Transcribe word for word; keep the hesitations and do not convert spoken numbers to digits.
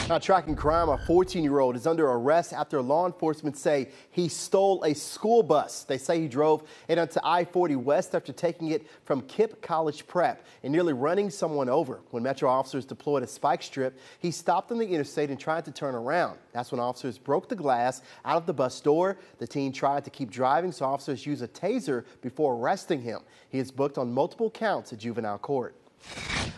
Now, tracking crime, a fourteen-year-old is under arrest after law enforcement say he stole a school bus. They say he drove it onto I forty West after taking it from KIPP College Prep and nearly running someone over. When Metro officers deployed a spike strip, he stopped on the interstate and tried to turn around. That's when officers broke the glass out of the bus door. The teen tried to keep driving, so officers used a taser before arresting him. He is booked on multiple counts at juvenile court.